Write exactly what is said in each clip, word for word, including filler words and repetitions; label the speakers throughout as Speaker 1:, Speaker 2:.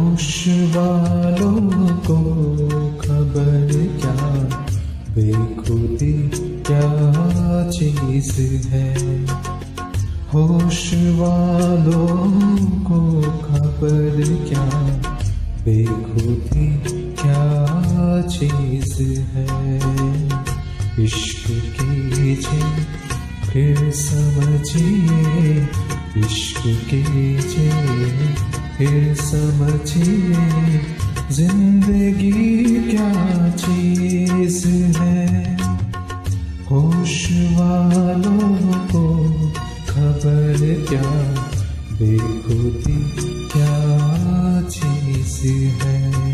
Speaker 1: होश वालों को खबर क्या, बेखुदी क्या चीज है। होश वालों को खबर क्या, बेखुदी क्या चीज है। इश्क कीजिए फिर समझिए, इश्क कीजिए फिर समझिए, जिंदगी क्या चीज है। होश वालों को खबर क्या, बेखुदी क्या चीज है।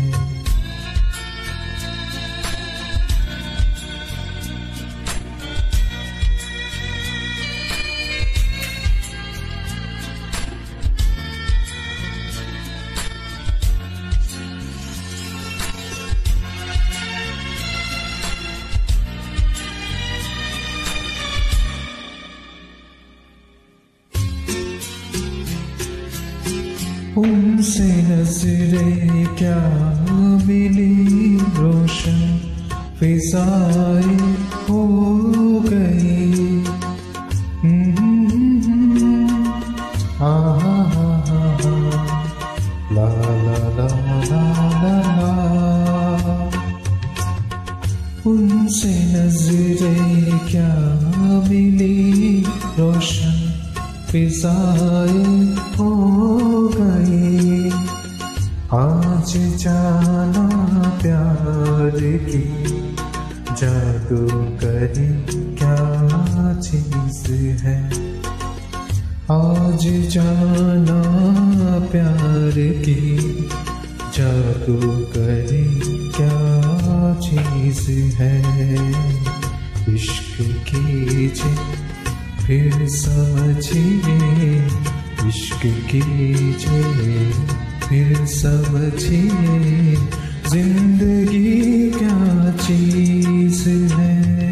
Speaker 1: उनसे नजरें क्या मिली, रोशन फिजाएं हो गई। आ हा हा हा ला ला ला ला ला ला। उनसे नजरें क्या मिली, रोशन फिजाएं हो गई। आज जाना प्यार की जादूगरी क्या चीज है। आज जाना प्यार की जादूगरी क्या चीज है। इश्क कीजिए फिर समझिए, इश्क कीजिए फिर समझिए, जिंदगी क्या चीज है।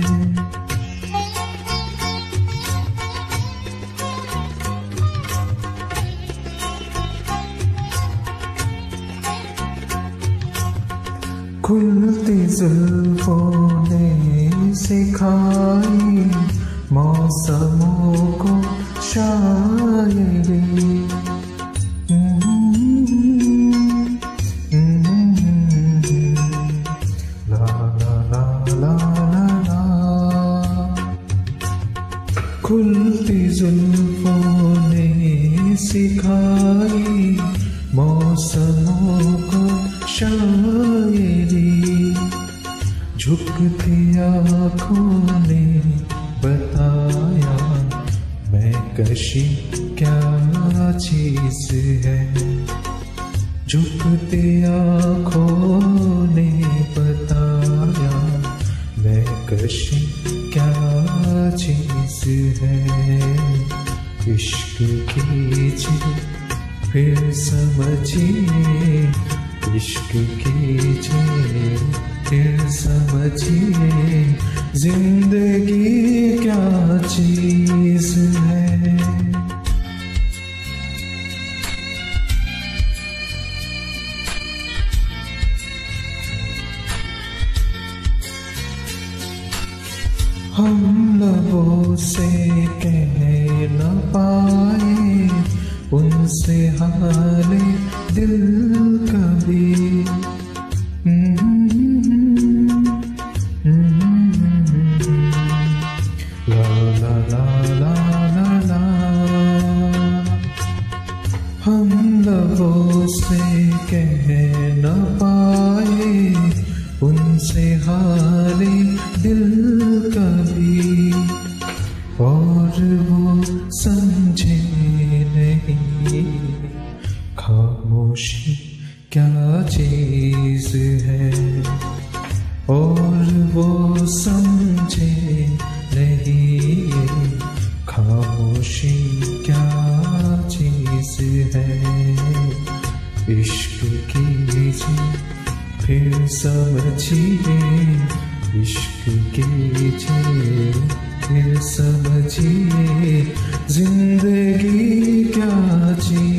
Speaker 1: खुलती जुल्फों ने सिखाई मौसमों को शायरी। ला ला ला ला ला ला। खुलती जुल्फों ने सिखाई मौसमों को शायरी। झुकती आँखों ने बताया मैं कशी क्या चीज है। झुकती आँखों ने बताया मैं कशी क्या चीज है। इश्क कीजिए फिर समझिए, इश्क कीजिए फिर समझिए, जिंदगी क्या चीज है। हम लबों से कह न पाए उनसे हाले दिल कभी। ला ला ला ला ला ला। हम लबों से कह न पाए उनसे हाले दिल कभी, और वो समझे नहीं खामोशी क्या चीज है। और वो समझे नहीं खामोशी क्या चीज है। इश्क कीजिए फिर समझिए, इश्क कीजिए फिर समझिए, जिंदगी क्या चीज